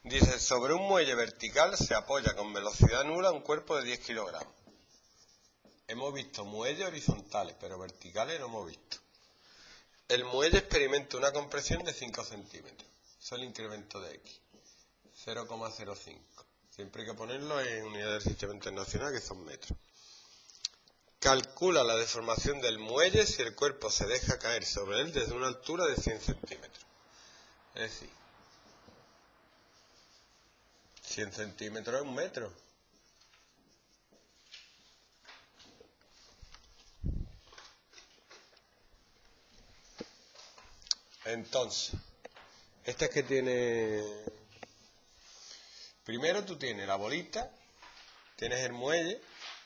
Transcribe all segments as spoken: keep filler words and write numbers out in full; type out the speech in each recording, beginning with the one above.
Dice, sobre un muelle vertical se apoya con velocidad nula un cuerpo de diez kilogramos. Hemos visto muelles horizontales, pero verticales no hemos visto. El muelle experimenta una compresión de cinco centímetros. Eso es el incremento de X. cero coma cero cinco. Siempre hay que ponerlo en unidades del sistema internacional, que son metros. Calcula la deformación del muelle si el cuerpo se deja caer sobre él desde una altura de cien centímetros. Es decir, cien centímetros es un metro. Entonces, esta es que tiene... Primero tú tienes la bolita, tienes el muelle,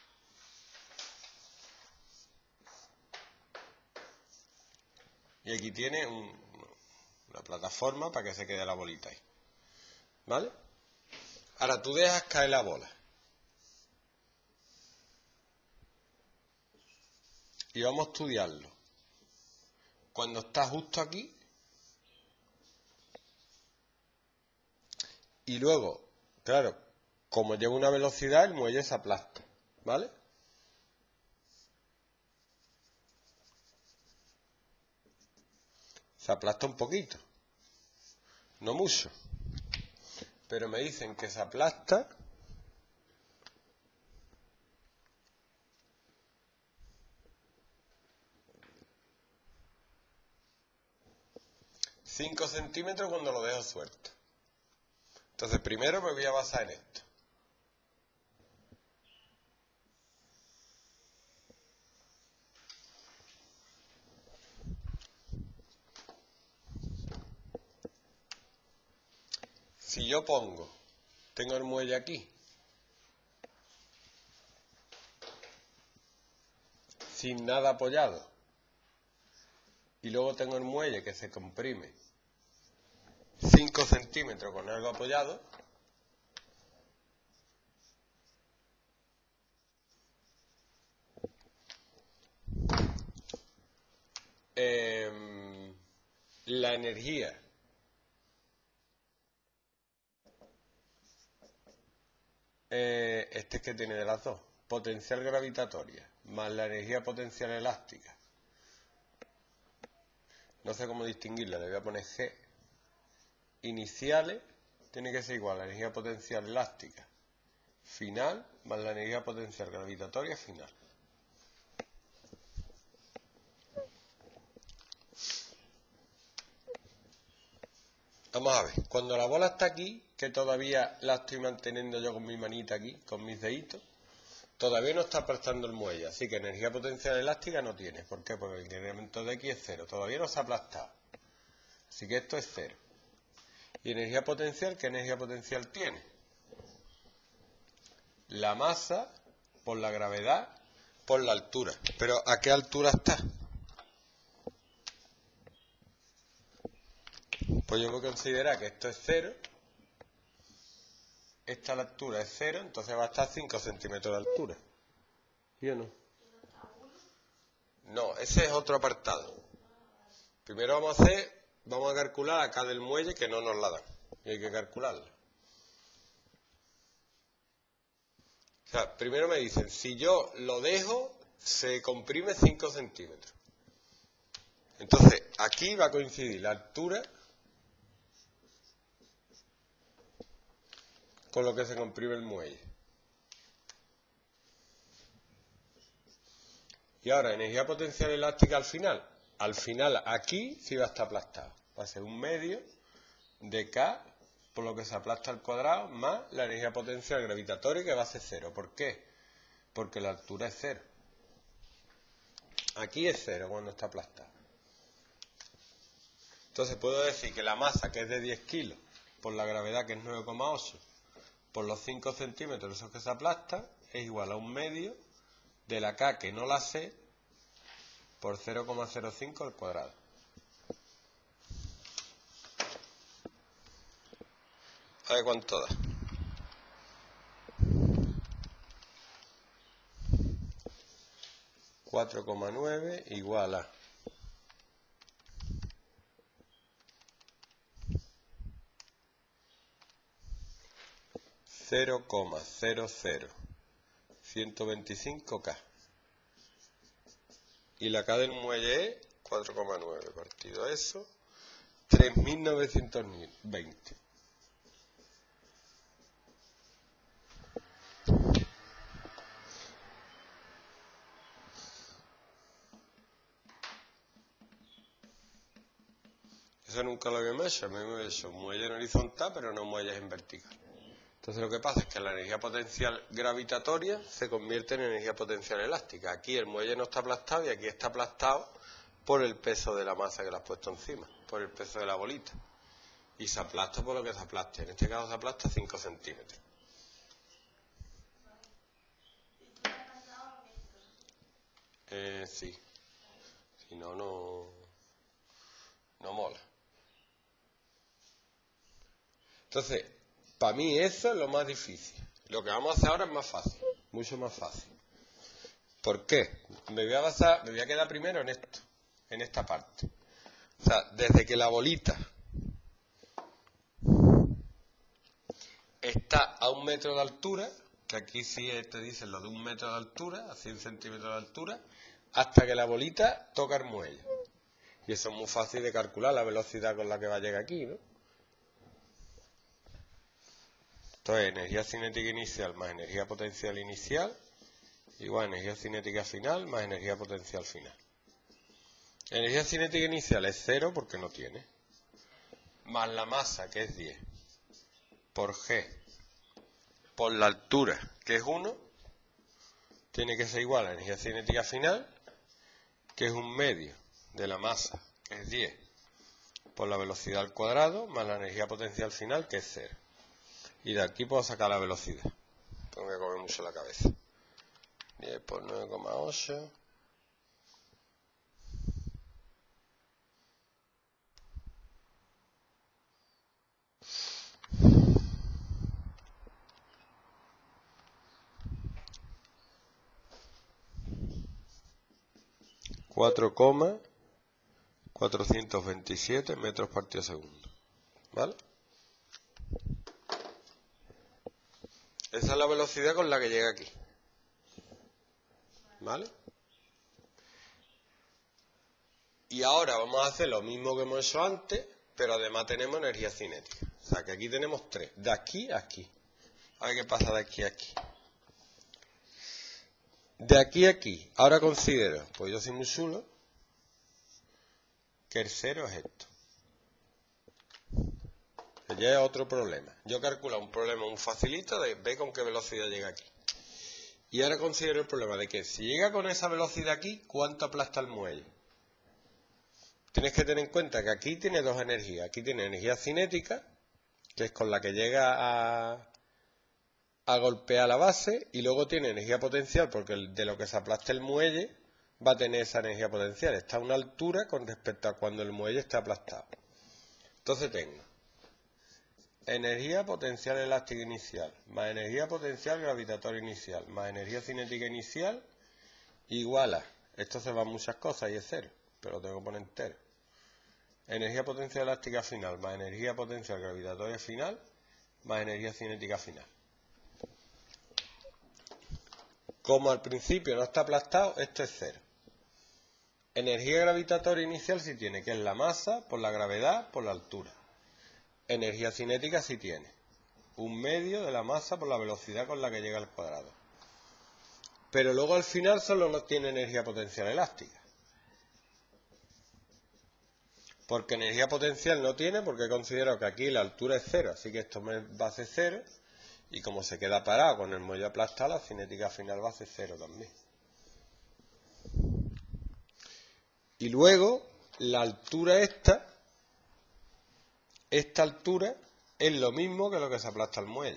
y aquí tienes un, una plataforma para que se quede la bolita ahí. ¿Vale? Ahora tú dejas caer la bola. Y vamos a estudiarlo. Cuando está justo aquí, y luego, claro, como lleva una velocidad, el muelle se aplasta, ¿vale? Se aplasta un poquito, no mucho, pero me dicen que se aplasta cinco centímetros cuando lo dejo suelto. Entonces primero me voy a basar en esto. Si yo pongo, tengo el muelle aquí, sin nada apoyado, y luego tengo el muelle que se comprime cinco centímetros con algo apoyado, eh, la energía eh, este es que tiene de las dos, potencial gravitatoria más la energía potencial elástica, no sé cómo distinguirla, le voy a poner G, iniciales tiene que ser igual a la energía potencial elástica final más la energía potencial gravitatoria final. Vamos a ver, cuando la bola está aquí, que todavía la estoy manteniendo yo con mi manita aquí, con mis deditos, todavía no está aplastando el muelle, así que energía potencial elástica no tiene. ¿Por qué? Porque el incremento de X es cero, todavía no se ha aplastado. Así que esto es cero. ¿Y energía potencial? ¿Qué energía potencial tiene? La masa por la gravedad por la altura. ¿Pero a qué altura está? Pues yo voy a considerar que esto es cero, esta altura es cero, entonces va a estar cinco centímetros de altura. ¿Sí o no? No, ese es otro apartado. Primero vamos a hacer, vamos a calcular acá del muelle que no nos la dan. Y hay que calcularla. O sea, primero me dicen, si yo lo dejo, se comprime cinco centímetros. Entonces, aquí va a coincidir la altura con lo que se comprime el muelle. Y ahora, energía potencial elástica al final. Al final, aquí sí va a estar aplastado. Va a ser un medio de K por lo que se aplasta al cuadrado más la energía potencial gravitatoria que va a ser cero. ¿Por qué? Porque la altura es cero. Aquí es cero cuando está aplastado. Entonces puedo decir que la masa, que es de diez kilos, por la gravedad, que es nueve coma ocho, por los cinco centímetros esos que se aplastan, es igual a un medio de la K, que no la sé, por cero coma cero cinco al cuadrado. A ver cuánto da. cuatro coma nueve igual a cero coma cero cero ciento veinticinco K. Y la K del muelle es cuatro coma nueve partido eso, tres mil novecientos veinte. Eso nunca lo habíamos hecho, me hemos hecho muelle en horizontal, pero no muelles en vertical. Entonces lo que pasa es que la energía potencial gravitatoria se convierte en energía potencial elástica. Aquí el muelle no está aplastado y aquí está aplastado por el peso de la masa que le has puesto encima, por el peso de la bolita. Y se aplasta por lo que se aplaste. En este caso se aplasta cinco centímetros. Eh, sí. Si no, no, no mola. Entonces, para mí eso es lo más difícil. Lo que vamos a hacer ahora es más fácil, mucho más fácil. ¿Por qué? Me voy a basar, me voy a quedar primero en esto, en esta parte. O sea, desde que la bolita está a un metro de altura, que aquí sí te dicen lo de un metro de altura, a cien centímetros de altura, hasta que la bolita toca el muelle. Y eso es muy fácil de calcular, la velocidad con la que va a llegar aquí, ¿no? Entonces, energía cinética inicial más energía potencial inicial, igual energía cinética final más energía potencial final. Energía cinética inicial es cero porque no tiene, más la masa, que es diez, por G, por la altura, que es uno, tiene que ser igual a la energía cinética final, que es un medio de la masa, que es diez, por la velocidad al cuadrado, más la energía potencial final, que es cero. Y de aquí puedo sacar la velocidad. Tengo que comer mucho la cabeza. diez por nueve coma ocho. cuatro coma cuatrocientos veintisiete metros partido segundo. ¿Vale? Esa es la velocidad con la que llega aquí. ¿Vale? Y ahora vamos a hacer lo mismo que hemos hecho antes, pero además tenemos energía cinética. O sea que aquí tenemos tres. De aquí a aquí. A ver qué pasa de aquí a aquí. De aquí a aquí. Ahora considero, pues yo soy muy chulo, que el cero es esto. Que ya es otro problema. Yo calculo un problema muy facilito de ver con qué velocidad llega aquí. Y ahora considero el problema de que si llega con esa velocidad aquí, ¿cuánto aplasta el muelle? Tienes que tener en cuenta que aquí tiene dos energías. Aquí tiene energía cinética, que es con la que llega a, a golpear la base, y luego tiene energía potencial, porque de lo que se aplaste el muelle va a tener esa energía potencial. Está a una altura con respecto a cuando el muelle está aplastado. Entonces tengo energía potencial elástica inicial, más energía potencial gravitatoria inicial, más energía cinética inicial, igual a, esto se va a muchas cosas y es cero, pero lo tengo que poner entero. Energía potencial elástica final, más energía potencial gravitatoria final, más energía cinética final. Como al principio no está aplastado, esto es cero. Energía gravitatoria inicial sí tiene, que es la masa por la gravedad por la altura. Energía cinética sí tiene, un medio de la masa por la velocidad con la que llega al cuadrado. Pero luego al final solo no tiene energía potencial elástica. Porque energía potencial no tiene, porque considero que aquí la altura es cero, así que esto me va a ser cero. Y como se queda parado con el muelle aplastado, la cinética final va a ser cero también. Y luego, la altura esta, esta altura es lo mismo que lo que se aplasta el muelle.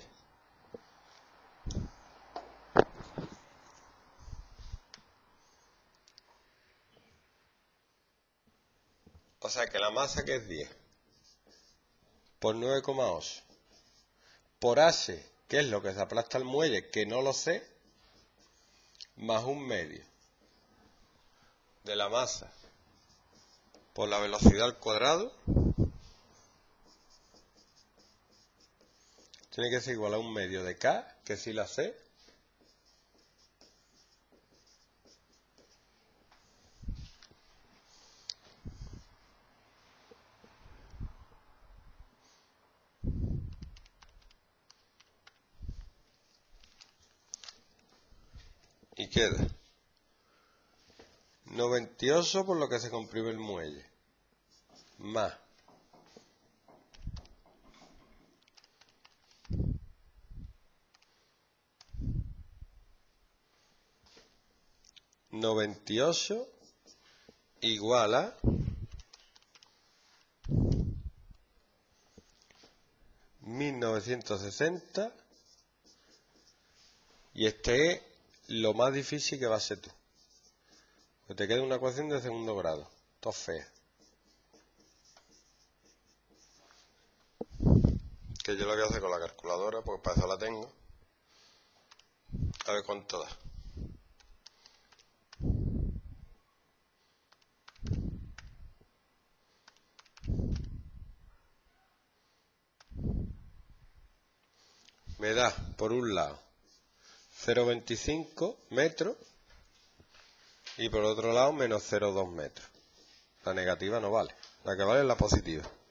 O sea que la masa, que es diez, por nueve coma ocho, por H, que es lo que se aplasta el muelle, que no lo sé, más un medio de la masa por la velocidad al cuadrado. tiene que ser igual a un medio de K, que sí la sé. Y queda noventa y ocho por lo que se comprime el muelle, más noventa y ocho igual a mil novecientos sesenta, y este es lo más difícil que va a ser tú. Que te queda una ecuación de segundo grado. Todo fea. Que yo lo voy a hacer con la calculadora, porque para eso la tengo. A ver cuánto da. Me da, por un lado, cero coma veinticinco metros y por otro lado, menos cero coma dos metros. La negativa no vale. La que vale es la positiva.